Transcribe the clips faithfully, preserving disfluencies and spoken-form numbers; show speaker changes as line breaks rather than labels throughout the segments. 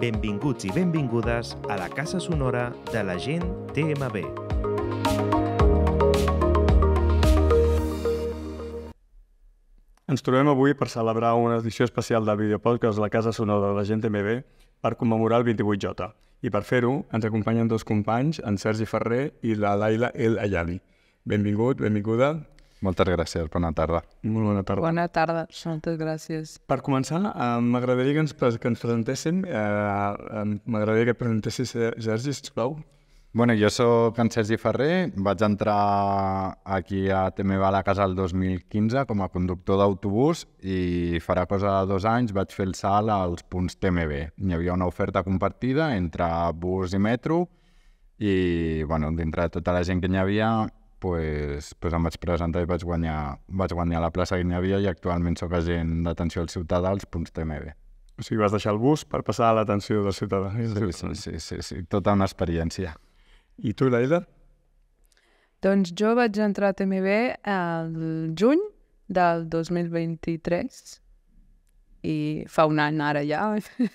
Benvinguts i benvingudes a la Casa Sonora de la gent T M B.
Ens trobem avui per celebrar una edició especial del videopodcast La Casa Sonora de la gent T M B per commemorar el vint-i-vuit J. I per fer-ho ens acompanyen dos companys, en Sergi Ferrer i la Laila El Ayali. Benvingut, benvinguda.
Moltes gràcies, bona tarda.
Molt bona tarda.
Bona tarda, moltes gràcies.
Per començar, eh, m'agradaria que ens, pre que ens presentéssim, eh, eh, m'agradaria que et presentessis, Sergi, sisplau.
Bueno, jo soc en Sergi Ferrer, vaig entrar aquí a T M B a la casa el dos mil quinze com a conductor d'autobús i farà cosa de dos anys vaig fer el salt als punts T M B. Hi havia una oferta compartida entre bus i metro i, bueno, dintre de tota la gent que n'hi havia, pues, pues em vaig presentar i vaig guanyar, vaig guanyar la plaça que n'hi havia i actualment soc agent d'atenció al ciutadà als punts T M B.
O sigui, vas deixar el bus per passar a l'atenció del ciutadà.
Sí, sí, sí, sí, sí, tota una experiència.
I tu, Laila?
Doncs jo vaig entrar a T M B el juny del dos mil vint-i-tres i fa un any ara ja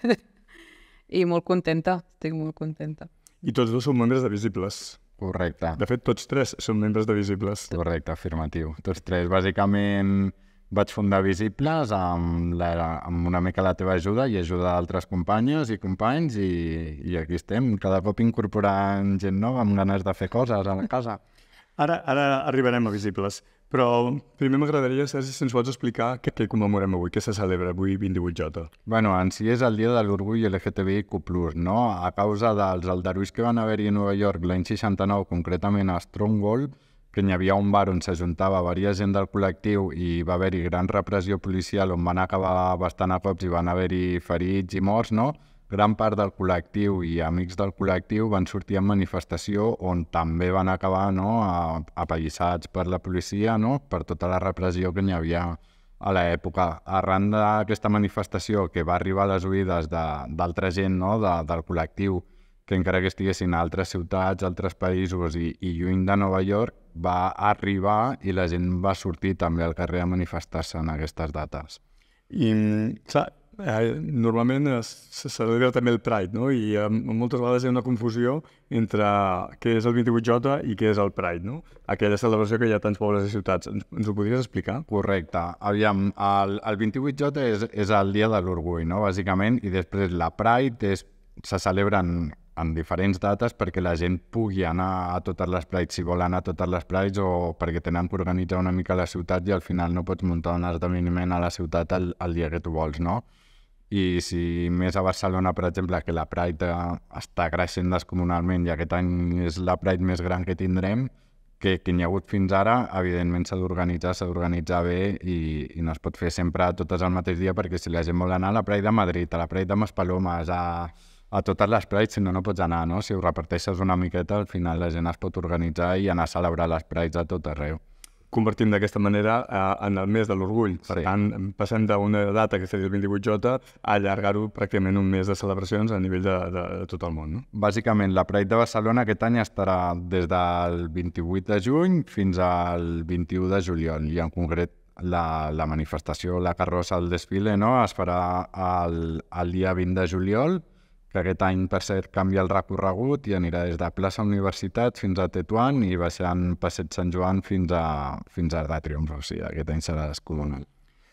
i molt contenta, estic molt contenta.
I tots dos són membres de Visibles.
Correcte.
De fet, tots tres són membres de Visibles.
Correcte, afirmatiu. Tots tres. Bàsicament vaig fundar Visibles amb, la, amb una mica la teva ajuda i ajuda d'altres companyes i companys i, i aquí estem, cada cop incorporant gent nova amb ganes de fer coses a la casa.
Ara, ara arribarem a Visibles, però primer m'agradaria, Sergi, si ens pots explicar què, què commemorem avui, què se celebra avui vint-i-vuit J.
Bueno, en si és el dia de l'orgull L G T B I Q plus, no? A causa dels aldarulls que van haver-hi a Nova York l'any seixanta-nou, concretament a Stonewall, que n'hi havia un bar on s'ajuntava varia gent del col·lectiu i va haver-hi gran repressió policial on van acabar bastant a cops i van haver-hi ferits i morts, no? Gran part del col·lectiu i amics del col·lectiu van sortir en manifestació on també van acabar, no, apallissats per la policia, no, per tota la repressió que n'hi havia a l'època. Arran d'aquesta manifestació que va arribar a les oïdes d'altra gent, no, de, del col·lectiu, que encara que estiguessin a altres ciutats, altres països i, i lluny de Nova York, va arribar i la gent va sortir també al carrer a manifestar-se en aquestes dates.
I, clar, eh, normalment es, se celebra també el Pride, no? I eh, moltes vegades hi ha una confusió entre què és el vint-i-vuit J i què és el Pride, no? Aquella celebració que hi ha tants pobles i ciutats. Ens, ens ho podries explicar?
Correcte. Aviam, el, el vint-i-vuit J és, és el dia de l'orgull, no? Bàsicament, i després la Pride és, se celebren en diferents dates perquè la gent pugui anar a totes les Prides, si vol anar a totes les Prides o perquè tenen que organitzar una mica la ciutat i al final no pots muntar un esdeveniment a la ciutat el, el dia que tu vols, no? I si més a Barcelona, per exemple, que la Pride està creixent descomunalment i aquest any és la Pride més gran que tindrem, que, que n'hi ha hagut fins ara, evidentment s'ha d'organitzar, s'ha d'organitzar bé i, i no es pot fer sempre totes al mateix dia perquè si la gent vol anar a la Pride de Madrid, a la Pride de Maspalomas, a... a totes les Prides, si no, no pots anar, no? Si ho reparteixes una miqueta, al final la gent es pot organitzar i anar a celebrar les Prides a tot arreu.
Convertim d'aquesta manera eh, en el mes de l'orgull. Per tant, passem d'una data que seria el vint-i-vuit J a allargar-ho pràcticament un mes de celebracions a nivell de, de, de tot el món, no?
Bàsicament, la Pride de Barcelona aquest any estarà des del vint-i-vuit de juny fins al vint-i-u de juliol i en concret la, la manifestació, la carrossa, el desfile, no? Es farà el, el dia vint de juliol, que aquest any, per cert, canvia el recorregut i anirà des de plaça Universitat fins a Tetuan i baixant Passeig Sant Joan fins a, fins a Arc de Triomf. O sigui, aquest any serà descomunal.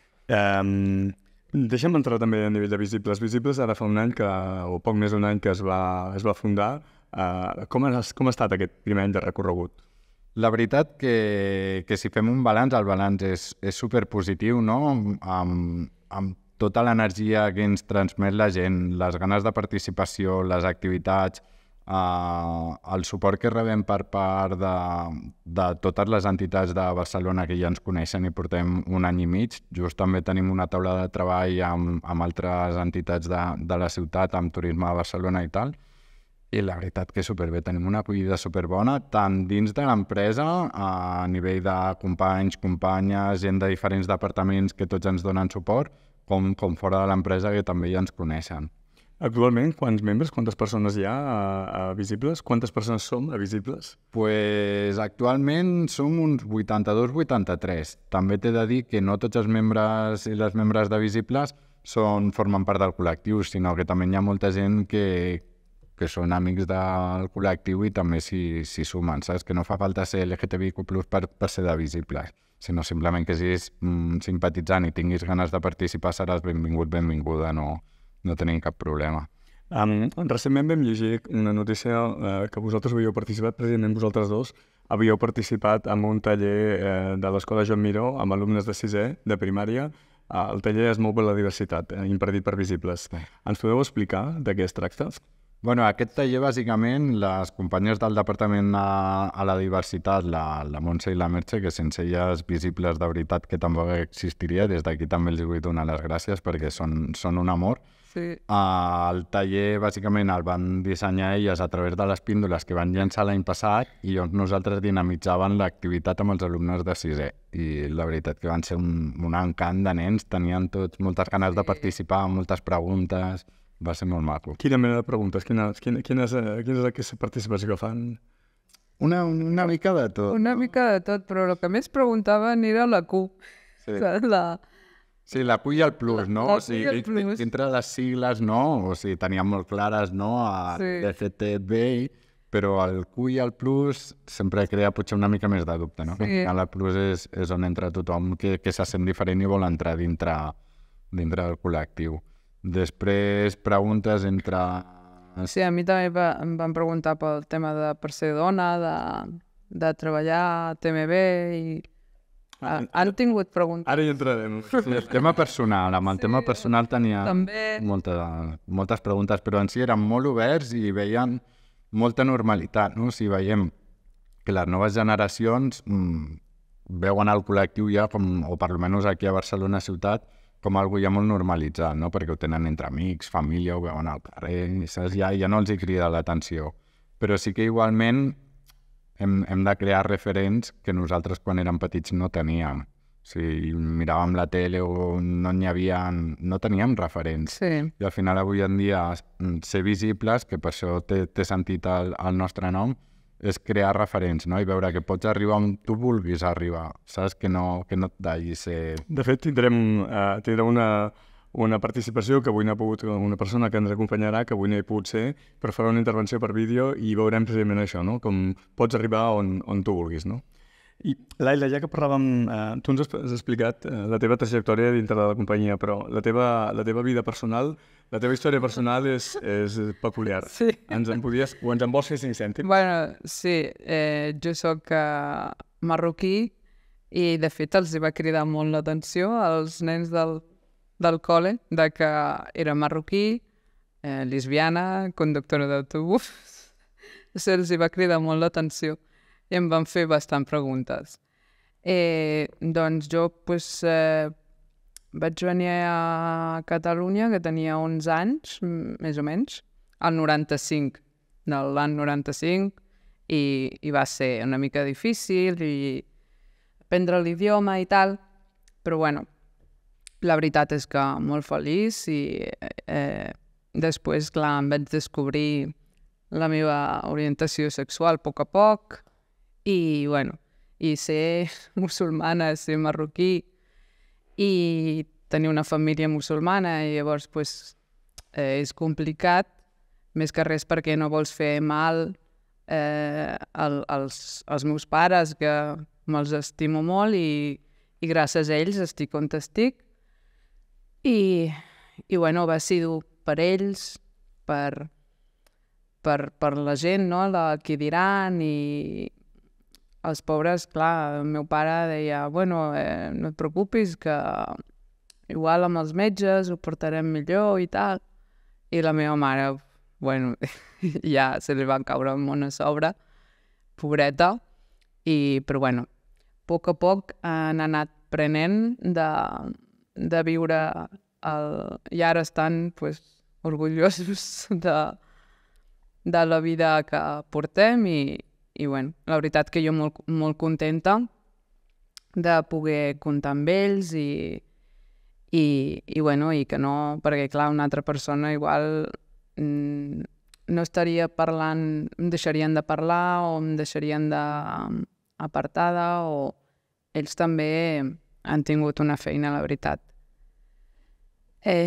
Um, deixa'm entrar també a nivell de Visibles. Visibles ara fa un any, que, o poc més d'un any que es va, es va fundar. Uh, com, ha, com ha estat aquest primer any de recorregut?
La veritat que, que si fem un balanç, el balanç és, és superpositiu, no? Amb, amb tota l'energia que ens transmet la gent, les ganes de participació, les activitats, eh, el suport que rebem per part de, de totes les entitats de Barcelona que ja ens coneixen i portem un any i mig. Just també tenim una taula de treball amb, amb altres entitats de, de la ciutat, amb Turisme de Barcelona i tal. I la veritat que superbé, tenim una acollida superbona, tant dins de l'empresa, a nivell de companys, companyes, gent de diferents departaments que tots ens donen suport, com, com fora de l'empresa que també ja ens coneixen.
Actualment, quants membres, quantes persones hi ha a, a Visibles? Quantes persones som a Visibles?
Pues actualment som uns vuitanta-dos vuitanta-tres. També t'he de dir que no tots els membres i les membres de Visibles són, formen part del col·lectiu, sinó que també hi ha molta gent que, que són amics del col·lectiu i també s'hi sumen, saps? Que no fa falta ser L G T B I Q plus per, per ser de visibles, sinó simplement que siguis mm, simpatitzant i tinguis ganes de participar, seràs benvingut, benvinguda, no, no tenim cap problema.
Um, recentment vam llegir una notícia uh, que vosaltres havíeu participat, precisament vosaltres dos, havíeu participat en un taller eh, de l'Escola Joan Miró amb alumnes de sisè, de primària. Uh, el taller es mou per la diversitat, eh, impartit per visibles. Ens podeu explicar de què es tracta?
Bueno, aquest taller, bàsicament, les companyes del Departament a, a la Diversitat, la, la Montse i la Merche, que sense elles visibles de veritat que tampoc existiria, des d'aquí també els vull donar les gràcies perquè són, són un amor.
Sí.
Uh, el taller, bàsicament, el van dissenyar elles a través de les píndoles que van llançar l'any passat i on nosaltres dinamitzàvem l'activitat amb els alumnes de sisè. I la veritat que van ser un, un encant de nens, tenien tots moltes ganes de participar, moltes preguntes... Va ser molt maco.
Quina mena de preguntes? Quina, quina, quina, és, quina és aquesta participació que fan?
Una, una mica de tot.
Una mica de tot, però el que més preguntaven era la Q.
Sí.
La...
Sí, la Q i el plus,
la,
no?
La
o sigui, plus. Dintre les sigles, no? O sigui, teníem molt clares, no? A
sí.
L G T B I, però el Q i el plus sempre crea potser una mica més de dubte, no? Sí. El plus és, és on entra tothom que, que se sent diferent i vol entrar dintre, dintre del col·lectiu. Després, preguntes entre...
Sí, a mi també va, em van preguntar pel tema de per ser dona, de, de treballar a T M B i... Ah, han tingut preguntes.
Ara hi entrarem.
Sí, el tema personal, amb el sí, tema personal tenia
també...
molta, moltes preguntes, però en si eren molt oberts i veien molta normalitat, no? Si veiem que les noves generacions mmm, veuen el col·lectiu ja, com, o per almenys aquí a Barcelona ciutat, com algú ja molt normalitzat, no? Perquè ho tenen entre amics, família, ho veuen al carrer, saps? Ja, ja no els hi crida l'atenció. Però sí que igualment hem, hem de crear referents que nosaltres quan érem petits no teníem. O sigui, miràvem la tele o no n'hi havia... no teníem referents.
Sí.
I al final avui en dia ser visibles, que per això té, té sentit el, el nostre nom, és crear referents, no? I veure que pots arribar on tu vulguis arribar, saps? Que no, que no et dalli ser...
De fet, tindrem, uh, tindrem una, una participació que avui no ha pogut, una persona que ens acompanyarà, que avui no hi ha pogut ser, però farà una intervenció per vídeo i veurem precisament això, no? Com pots arribar on, on tu vulguis, no? I, Laila, ja que parlàvem, eh, tu ens has explicat eh, la teva trajectòria dintre de la companyia, però la teva, la teva vida personal, la teva història personal és, és peculiar.
Sí.
Ens en podies, o ens en vols fer cinc cèntims?
Bueno, sí, eh, jo sóc eh, marroquí i de fet els hi va cridar molt l'atenció als nens del, del col·le de que era marroquí, eh, lesbiana, conductora d'autobús. Se'ls hi va cridar molt l'atenció. I em van fer bastant preguntes. Eh, doncs jo pues, eh, vaig venir a Catalunya, que tenia onze anys, més o menys, al noranta-cinc, de l'any noranta-cinc, i, i va ser una mica difícil i aprendre l'idioma i tal, però bueno, la veritat és que molt feliç i eh, després, clar, em vaig descobrir la meva orientació sexual a poc a poc, i, bueno, i ser musulmana, ser marroquí i tenir una família musulmana i llavors pues, eh, és complicat, més que res perquè no vols fer mal eh, al, als, als meus pares, que me'ls estimo molt i, i gràcies a ells estic on estic. I, i bueno, va ser dur per ells, per, per, per la gent, no? La que diran i... Els pobres, clar, el meu pare deia, bueno, eh, no et preocupis, que igual amb els metges ho portarem millor i tal. I la meva mare, bueno, ja se li van caure el món a sobre, pobreta. I, però bueno, a poc a poc han anat prenent de, de viure el... i ara estan pues, orgullosos de, de la vida que portem i I bueno, la veritat que jo molt, molt contenta de poder comptar amb ells i, i, i, bueno, i que no, perquè clar, una altra persona igual mm, no estaria parlant, em deixarien de parlar o em deixarien de um, apartada o ells també han tingut una feina, la veritat. Eh,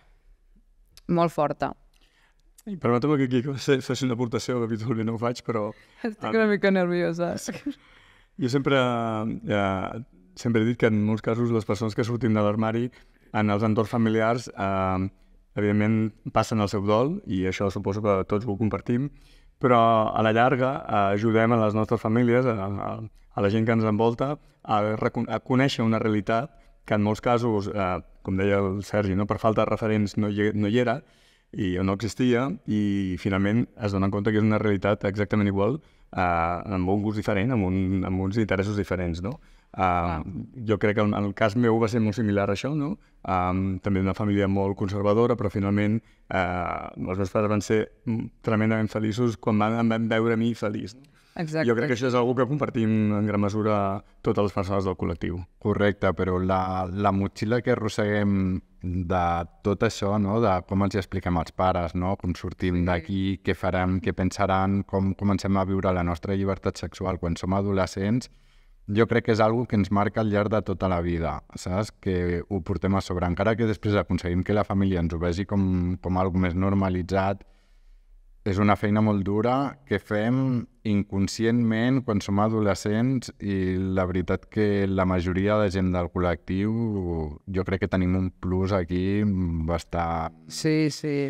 molt forta.
I permetem que aquí faci una aportació, que habitualment no ho faig, però...
Estic una mica nerviosa.
Jo sempre, eh, sempre he dit que en molts casos les persones que sortim de l'armari en els entorns familiars eh, evidentment passen el seu dol i això suposo que tots ho compartim, però a la llarga eh, ajudem a les nostres famílies, a, a, a la gent que ens envolta, a, a conèixer una realitat que en molts casos, eh, com deia el Sergi, no? Per falta de referents no hi, no hi era i no existia, i finalment es donen compte que és una realitat exactament igual, eh, amb un gust diferent, amb, un, amb uns interessos diferents, no? Uh, jo crec que el, el cas meu va ser molt similar a això, no? Um, també d'una família molt conservadora, però finalment uh, els meus pares van ser tremendament feliços quan van, em van veure a mi feliç. No?
Exacte.
Jo crec que això és una que compartim en gran mesura totes les persones del col·lectiu.
Correcte, però la, la motxilla que arrosseguem de tot això, no? De com els expliquem als pares, no? Com sortim sí. d'aquí, què farem, què pensaran, com comencem a viure la nostra llibertat sexual quan som adolescents, jo crec que és algo que ens marca al llarg de tota la vida, saps? Que ho portem a sobre. Encara que després aconseguim que la família ens ho vegi com, com algo més normalitzat, és una feina molt dura que fem inconscientment quan som adolescents i la veritat que la majoria de gent del col·lectiu jo crec que tenim un plus aquí bastant...
Sí, sí.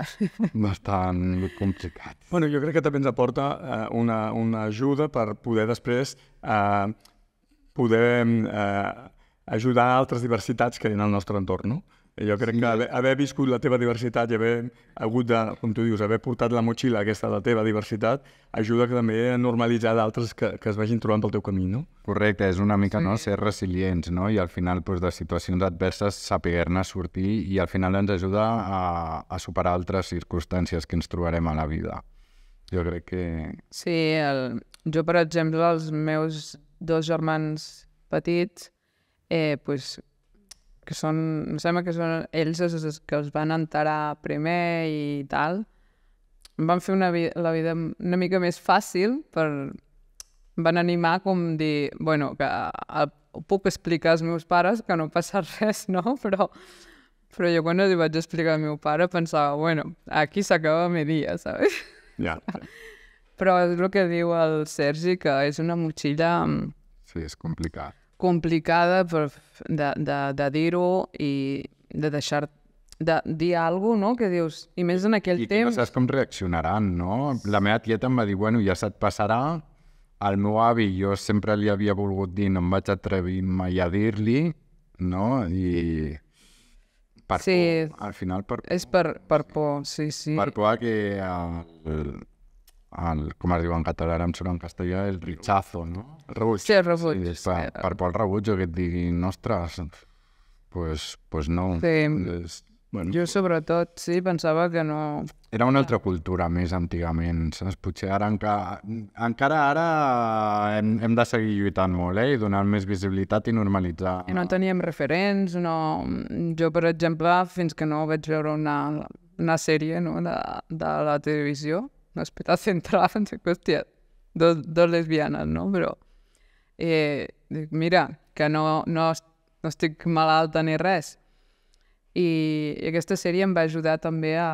bastant complicat.
Bueno, jo crec que també ens aporta eh, una, una ajuda per poder després eh, poder eh, ajudar altres diversitats que hi ha al nostre entorn, no? Jo crec sí. que haver, haver viscut la teva diversitat i haver hagut de, com tu dius, haver portat la motxilla aquesta de la teva diversitat ajuda que també a normalitzar d'altres que, que es vagin trobant pel teu camí, no?
Correcte, és una mica
sí.
no, ser resilients, no? I al final doncs, de situacions adverses saber-ne sortir i al final ens ajuda a, a superar altres circumstàncies que ens trobarem a la vida. Jo crec que...
Sí, el... jo per exemple, els meus dos germans petits, eh, pues, que són, em sembla que són ells els que els van enterar primer i tal, em van fer una vi la vida una mica més fàcil, per... em van animar com dir, bueno, que el... ho puc explicar als meus pares, que no passa res, no? Però, però jo quan li vaig explicar al meu pare pensava, bueno, aquí s'acaba mi dia, ¿sabes?
Ja.
Però és el que diu el Sergi, que és una motxilla...
Sí, és complicat.
complicada per, de, de, de dir-ho i de deixar de dir alguna cosa, no? Que dius, i més en aquell
I
temps...
I no saps com reaccionaran, no? La meva tieta em va dir, bueno, ja se't passarà. Al meu avi jo sempre li havia volgut dir, no em vaig atrevir mai a dir-li, no? I per
sí,
por, al final per por.
És per, per por, sí, sí.
Per por que el, el, com es diu en català, ara em surt en castellà, el rechazo, no?
El rebuig.
Sí, el rebuig.
Sí, per, per por el rebuig, o que et diguin, ostres, pues, pues no.
Sí.
És,
bueno.
Jo sobretot, sí, pensava que no...
Era una altra cultura més antigament, saps? Potser ara encara, encara ara hem, hem de seguir lluitant molt, eh? I donar més visibilitat i normalitzar.
I no teníem referents, no... Jo, per exemple, fins que no vaig veure una, una sèrie, no?, de, de la televisió, Hospital Central, dic, hòstia, dos, dos lesbianes, no? Però, eh, dic, mira, que no, no, no estic malalta ni res. I, i aquesta sèrie em va ajudar també a,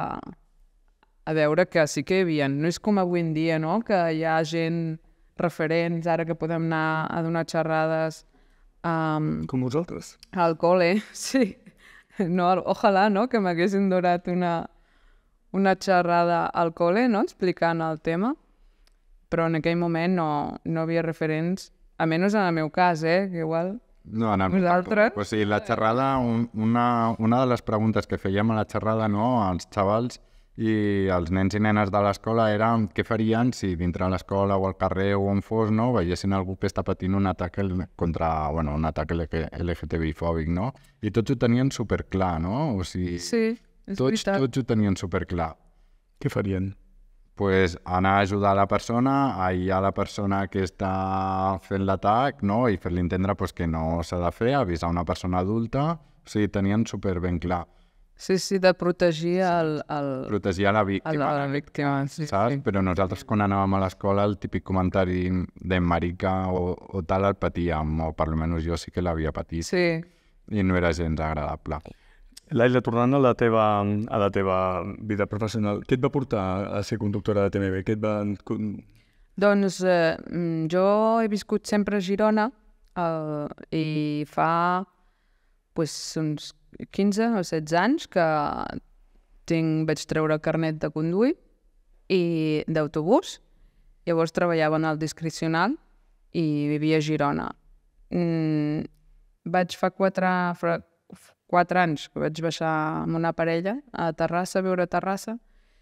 a veure que sí que hi havia, no és com avui en dia, no?, que hi ha gent referents, ara que podem anar a donar xerrades um,
com vosaltres.
Al col·le, sí. No, ojalà, no?, que m'haguessin donat una... una xerrada al col·le, no?, explicant el tema, però en aquell moment no, no havia referents, a menys en el meu cas, eh, que igual...
No, en el
Vosaltres?
O sigui, la xerrada, un, una, una de les preguntes que fèiem a la xerrada, no?, als xavals i els nens i nenes de l'escola era què farien si dintre l'escola o al carrer o on fos, no?, veiessin algú que està patint un atac contra, bueno, un atac L G T B I fòbic, no? I tots ho tenien superclar, no? O sigui...
Sí. És
Tots,
veritat.
tots ho tenien superclar.
Què farien?
Pues anar a ajudar la persona, a aïllar la persona que està fent l'atac, no? I fer-li entendre pues, que no s'ha de fer, avisar una persona adulta. O sigui, tenien super ben clar.
Sí, sí, de protegir el... el...
Protegir a la víctima.
A la víctima, sí.
Saps?
Sí.
Però nosaltres quan anàvem a l'escola el típic comentari de marica o, o tal el patíem, o per almenys jo sí que l'havia patit.
Sí.
I no era gens agradable.
Laila, tornant a la, teva, a la teva vida professional, què et va portar a ser conductora de T M B? Què et va...
Doncs eh, jo he viscut sempre a Girona eh, i fa pues, uns quinze o setze anys que tinc, vaig treure carnet de conduir i d'autobús. Llavors treballava en el discrecional i vivia a Girona. Mm, vaig fa quatre, fa quatre anys que vaig baixar amb una parella a Terrassa, a viure a Terrassa,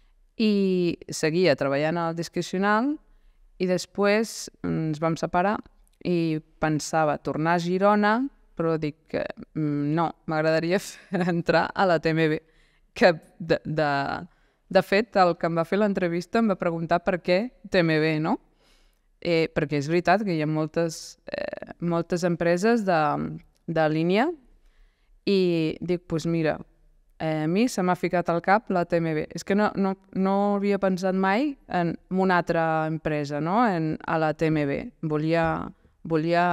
i seguia treballant al discrecional i després ens vam separar i pensava tornar a Girona, però dic que no, m'agradaria entrar a la T M B, que de, de, de fet el que em va fer l'entrevista em va preguntar per què T M B, no? Eh, perquè és veritat que hi ha moltes, eh, moltes empreses de, de línia i dic, doncs mira, eh, a mi se m'ha ficat al cap la T M B. És que no, no, no havia pensat mai en una altra empresa, no? En, a la T M B. Volia, volia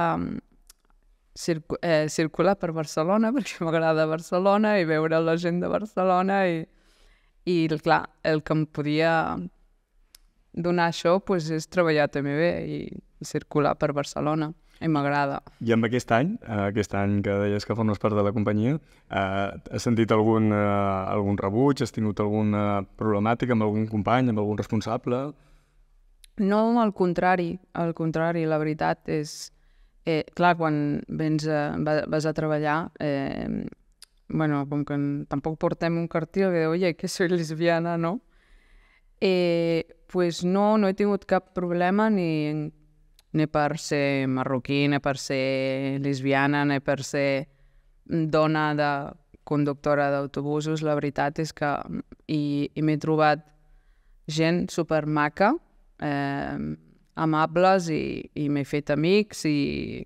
circu eh, circular per Barcelona, perquè m'agrada Barcelona i veure la gent de Barcelona i, i clar, el que em podia donar això pues, és treballar a T M B i circular per Barcelona. I m'agrada.
I amb aquest any, aquest any que deies que formes part de la companyia, eh, has sentit algun, eh, algun rebuig? Has tingut alguna problemàtica amb algun company, amb algun responsable?
No, al contrari. Al contrari, la veritat és... Eh, clar, quan vens a, vas a treballar, eh, bueno, com que tampoc portem un cartell que diu, oye, que soy lesbiana, no? Eh, pues no, no he tingut cap problema ni... ni per ser marroquí, ni per ser lesbiana, ni per ser dona de conductora d'autobusos. La veritat és que i, i m'he trobat gent supermaca, eh, amables i, i m'he fet amics i,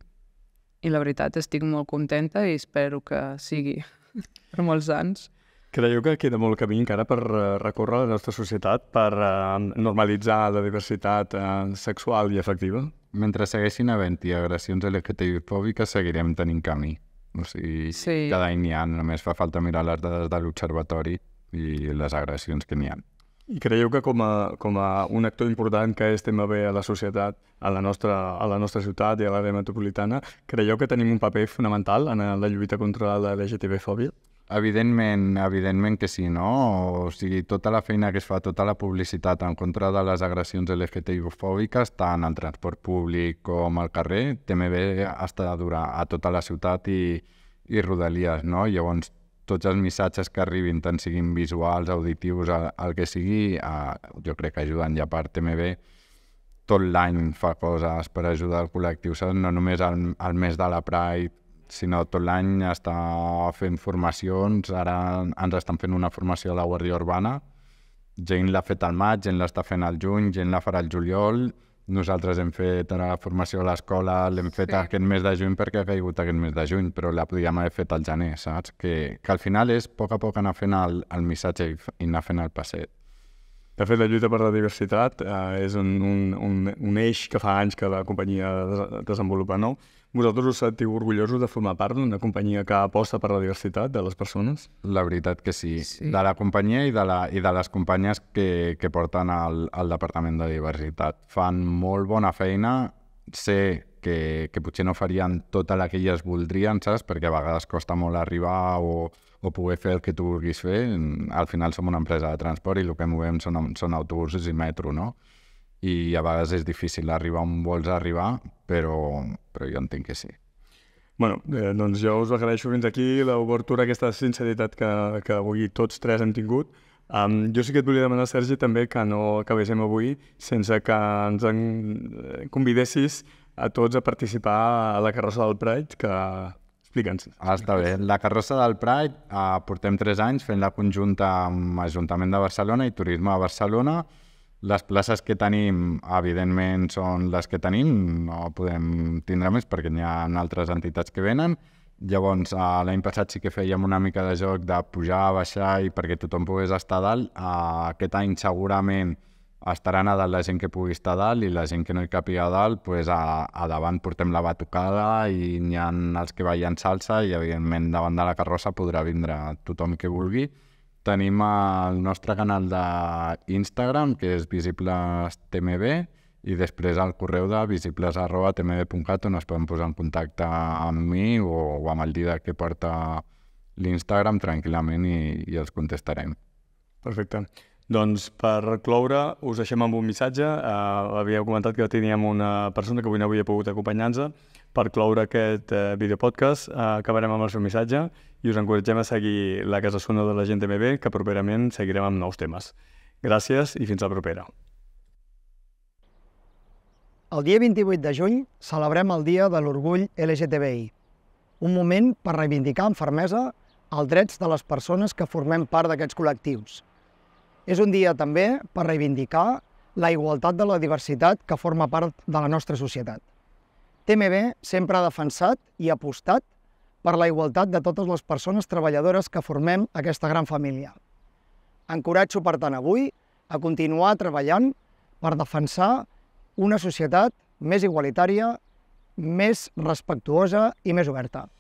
i la veritat estic molt contenta i espero que sigui per molts anys.
Creieu que queda molt camí encara per recórrer la nostra societat per uh, normalitzar la diversitat uh, sexual i afectiva?
Mentre segueixin havent-hi agressions L G T B-fòbiques, seguirem tenint camí. O sigui, sí. Cada any n'hi ha, només fa falta mirar les dades de l'observatori i les agressions que n'hi ha.
I creieu que com a, com a un actor important que és T M B a la societat, a la nostra, a la nostra ciutat i a l'àrea metropolitana, creieu que tenim un paper fonamental en la lluita contra la L G T B-fòbia?
Evidentment, evidentment que sí, no? O sigui, tota la feina que es fa, tota la publicitat en contra de les agressions L G T B-fòbiques, tant al transport públic com al carrer, T M B està a durar a tota la ciutat i, i rodalies, no? Llavors, tots els missatges que arribin, tant siguin visuals, auditius, el, el que sigui, eh, jo crec que ajuden. I a part, T M B tot l'any fa coses per ajudar el col·lectiu, saps? No només al, al mes de la Pride, sinó tot l'any està fent formacions. Ara ens estan fent una formació a la Guàrdia Urbana, gent l'ha fet al maig, gent l'està fent al juny, gent la farà al juliol. Nosaltres hem fet la formació a l'escola, l'hem fet sí. aquest mes de juny perquè ha caigut aquest mes de juny, però la podíem haver fet al gener, saps? Que, que al final és a poc a poc anar fent el, el missatge i anar fent el passet.
De fet, la lluita per la diversitat eh, és un, un, un, un eix que fa anys que la companyia des desenvolupa, no? Vosaltres us sentiu orgullosos de formar part d'una companyia que aposta per la diversitat de les persones?
La veritat que sí.
sí.
De la companyia i de, la, i de les companyes que, que porten al, al Departament de Diversitat. Fan molt bona feina. Sé que, que potser no farien tota la que elles voldrien, saps? Perquè a vegades costa molt arribar o, o poder fer el que tu vulguis fer. Al final som una empresa de transport i el que movem són, són autobusos i metro, no? I a vegades és difícil arribar on vols arribar, però, però jo entenc que sí.
Bueno, eh, doncs jo us agraeixo fins aquí l'obertura, aquesta sinceritat que, que avui tots tres hem tingut. Um, jo sí que et volia demanar, Sergi, també que no acabéssim avui sense que ens en convidessis a tots a participar a la carrossa del Pride, que... Explica'ns.
Ah, està bé. La carrossa del Pride eh, portem tres anys fent la conjunta amb l'Ajuntament de Barcelona i Turisme de Barcelona. Les places que tenim, evidentment, són les que tenim, no podem tindre més perquè n'hi ha altres entitats que venen. Llavors, l'any passat sí que fèiem una mica de joc de pujar, baixar i perquè tothom pogués estar a dalt. Aquest any segurament estaran a dalt la gent que pugui estar a dalt i la gent que no hi càpiga a dalt, pues a, a davant portem la batucada i n'hi ha els que ballen salsa i, evidentment, davant de la carrossa podrà vindre tothom que vulgui. Tenim el nostre canal d'Instagram, que és visiblestmb, i després el correu de visibles arroba t m b punt cat, on es poden posar en contacte amb mi o, o amb el Didac que porta l'Instagram tranquil·lament i, i els contestarem.
Perfecte. Doncs per cloure us deixem amb un missatge. Uh, havíeu comentat que teníem una persona que avui no havia pogut acompanyar-nos. Per cloure aquest uh, videopodcast uh, acabarem amb el seu missatge i us encoratgem a seguir la Casa Sonora de la Gent T M B, que properament seguirem amb nous temes. Gràcies i fins la propera.
El dia vint-i-vuit de juny celebrem el Dia de l'Orgull L G T B I, un moment per reivindicar amb fermesa els drets de les persones que formem part d'aquests col·lectius. És un dia també per reivindicar la igualtat de la diversitat que forma part de la nostra societat. T M B sempre ha defensat i apostat per la igualtat de totes les persones treballadores que formem aquesta gran família. Encoratjo, per tant, avui a continuar treballant per defensar una societat més igualitària, més respectuosa i més oberta.